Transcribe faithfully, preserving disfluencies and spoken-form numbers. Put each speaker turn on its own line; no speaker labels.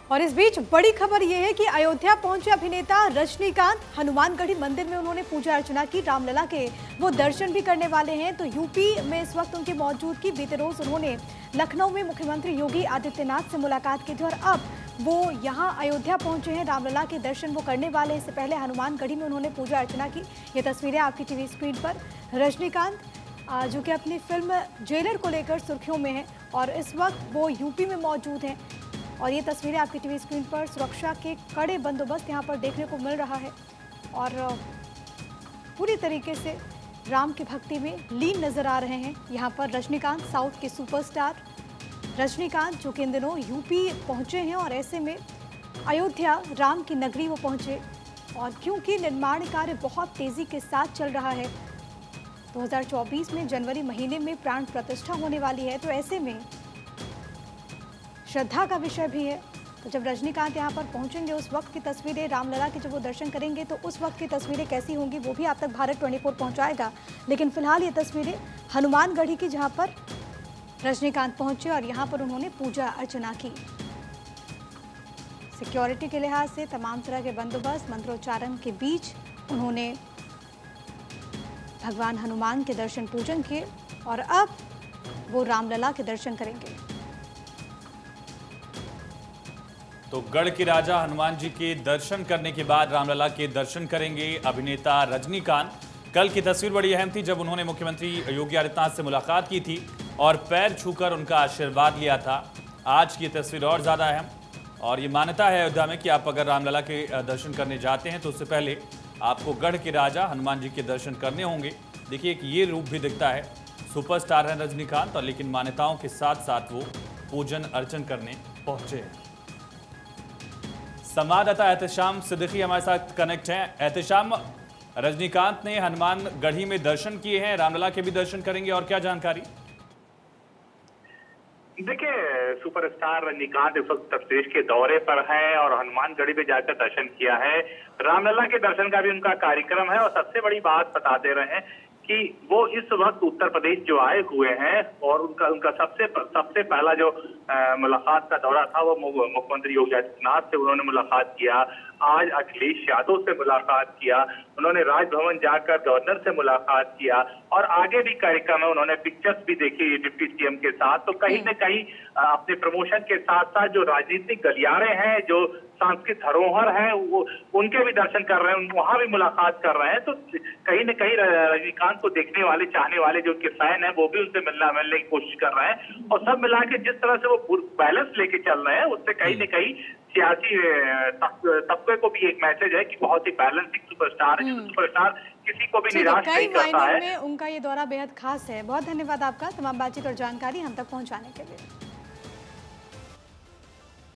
और इस बीच बड़ी खबर यह है कि अयोध्या पहुंचे अभिनेता रजनीकांत। हनुमानगढ़ी मंदिर में उन्होंने पूजा अर्चना की। रामलला के वो दर्शन भी करने वाले हैं। तो यूपी में इस वक्त उनकी मौजूदगी। बीते रोज उन्होंने लखनऊ में मुख्यमंत्री योगी आदित्यनाथ से मुलाकात की थी और अब वो यहाँ अयोध्या पहुंचे हैं। रामलला के दर्शन वो करने वाले हैं। इससे पहले हनुमानगढ़ी में उन्होंने पूजा अर्चना की। ये तस्वीरें आपकी टीवी स्क्रीन पर। रजनीकांत जो कि अपनी फिल्म जेलर को लेकर सुर्खियों में है और इस वक्त वो यूपी में मौजूद हैं। और ये तस्वीरें आपकी टीवी स्क्रीन पर। सुरक्षा के कड़े बंदोबस्त यहाँ पर देखने को मिल रहा है और पूरी तरीके से राम की भक्ति में लीन नजर आ रहे हैं यहाँ पर रजनीकांत, साउथ के सुपरस्टार रजनीकांत, जो कि इन दिनों यूपी पहुँचे हैं और ऐसे में अयोध्या राम की नगरी वो पहुँचे। और क्योंकि निर्माण कार्य बहुत तेज़ी के साथ चल रहा है, दो हज़ार चौबीस में जनवरी महीने में प्राण प्रतिष्ठा होने वाली है, तो ऐसे में श्रद्धा का विषय भी है। तो जब रजनीकांत यहाँ पर पहुँचेंगे उस वक्त की तस्वीरें, रामलला के जब वो दर्शन करेंगे तो उस वक्त की तस्वीरें कैसी होंगी वो भी आप तक भारत चौबीस पहुँचाएगा। लेकिन फिलहाल ये तस्वीरें हनुमानगढ़ी की, जहाँ पर रजनीकांत पहुँचे और यहाँ पर उन्होंने पूजा अर्चना की। सिक्योरिटी के लिहाज से तमाम तरह के बंदोबस्त, मंत्रोच्चारण के बीच उन्होंने भगवान हनुमान के दर्शन पूजन किए और अब वो रामलला के दर्शन करेंगे।
तो गढ़ के राजा हनुमान जी के दर्शन करने के बाद रामलला के दर्शन करेंगे अभिनेता रजनीकांत। कल की तस्वीर बड़ी अहम थी जब उन्होंने मुख्यमंत्री योगी आदित्यनाथ से मुलाकात की थी और पैर छूकर उनका आशीर्वाद लिया था। आज की तस्वीर और ज्यादा अहम। और ये मान्यता है अयोध्या में कि आप अगर रामलला के दर्शन करने जाते हैं तो उससे पहले आपको गढ़ के राजा हनुमान जी के दर्शन करने होंगे। देखिए कि ये रूप भी दिखता है। सुपरस्टार है रजनीकांत और लेकिन मान्यताओं के साथ साथ वो पूजन अर्चन करने पहुंचे हैं। संवाददाता एहतेशाम सिद्दीकी हमारे साथ कनेक्ट हैं। एहतेशाम, रजनीकांत ने हनुमानगढ़ी में दर्शन किए हैं, रामलला के भी दर्शन करेंगे, और क्या जानकारी?
देखिए, सुपरस्टार रजनीकांत इस वक्त प्रदेश के दौरे पर है और हनुमानगढ़ी में जाकर दर्शन किया है। रामलला के दर्शन का भी उनका कार्यक्रम है और सबसे बड़ी बात बता दे रहे हैं कि वो इस वक्त उत्तर प्रदेश जो आए हुए हैं और उनका उनका सबसे सबसे पहला जो मुलाकात का दौरा था वो मुख्यमंत्री योगी आदित्यनाथ से उन्होंने मुलाकात किया। आज अखिलेश यादव से मुलाकात किया, उन्होंने राजभवन जाकर गवर्नर से मुलाकात किया और आगे भी कार्यक्रम है। उन्होंने पिक्चर्स भी देखी डिप्टी सीएम के साथ। तो कहीं न कहीं अपने प्रमोशन के साथ साथ जो राजनीतिक गलियारे हैं, जो सांस्कृतिक धरोहर है, वो उनके भी दर्शन कर रहे हैं, वहां भी मुलाकात कर रहे हैं। तो कहीं न कहीं रजनीकांत को देखने वाले, चाहने वाले जो उनके फैन हैं, वो भी उनसे मिलना मिलने की कोशिश कर रहे हैं। और सब मिला के जिस तरह से वो बैलेंस लेके चल रहे हैं, उससे कहीं न कहीं सियासी तबके को भी एक मैसेज है कि बहुत ही बैलेंसिंग सुपरस्टार है। सुपरस्टार किसी को भी निराश नहीं करता है।
उनका ये दौरा बेहद खास है। बहुत धन्यवाद आपका तमाम बातचीत और जानकारी हम तक पहुंचाने के लिए।